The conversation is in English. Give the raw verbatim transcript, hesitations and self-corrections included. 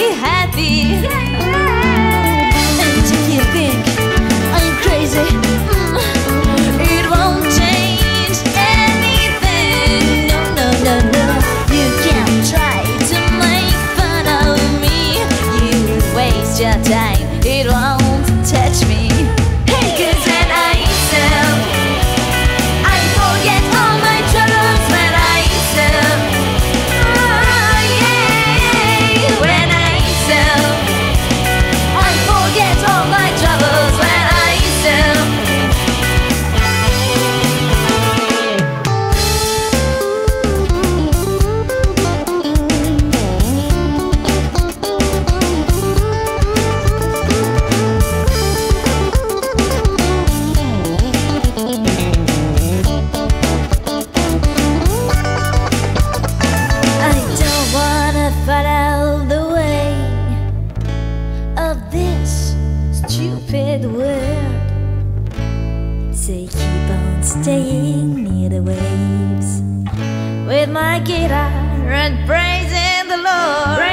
happy. And if you think I'm crazy, mm, it won't change anything. No, no, no, no. You can try to make fun of me. You waste your time, it won't touch me. Hey, 'cause when I sell, I forget all my troubles. When I sell, oh yeah, when I sell, I forget all my troubles. When I sell, I don't wanna follow the way of this stupid world. So keep on staying near the waves with my guitar and praising the Lord.